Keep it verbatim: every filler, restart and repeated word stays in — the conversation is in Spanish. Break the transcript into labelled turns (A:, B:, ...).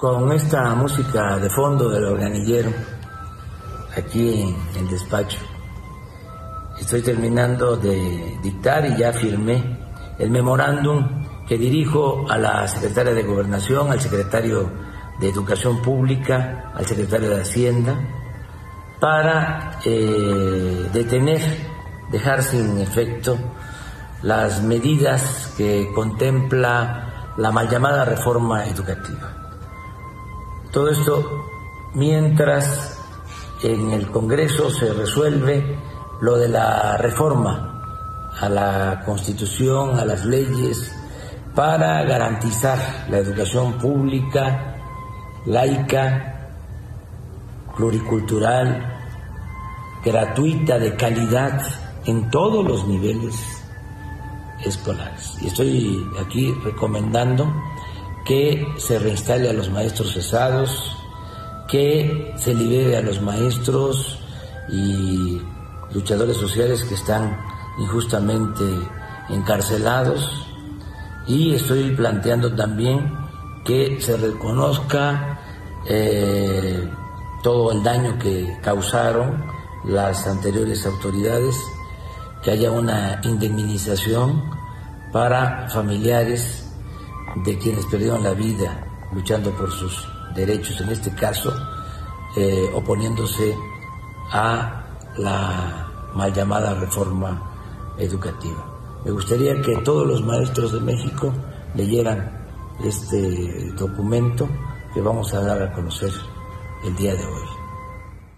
A: con esta música de fondo del organillero aquí en el despacho. Estoy terminando de dictar y ya firmé el memorándum que dirijo a la secretaria de Gobernación, al secretario de Educación Pública, al secretario de Hacienda, para eh, detener, dejar sin efecto las medidas que contempla la mal llamada reforma educativa. Todo esto mientras en el Congreso se resuelve lo de la reforma a la Constitución, a las leyes, para garantizar la educación pública, laica, pluricultural, gratuita, de calidad, en todos los niveles escolares. Y estoy aquí recomendando que se reinstale a los maestros cesados, que se libere a los maestros y luchadores sociales que están injustamente encarcelados, y estoy planteando también que se reconozca eh, todo el daño que causaron las anteriores autoridades, que haya una indemnización para familiares de quienes perdieron la vida luchando por sus derechos, en este caso eh, oponiéndose a la mal llamada reforma educativa. Me gustaría que todos los maestros de México leyeran este documento que vamos a dar a conocer el día de hoy.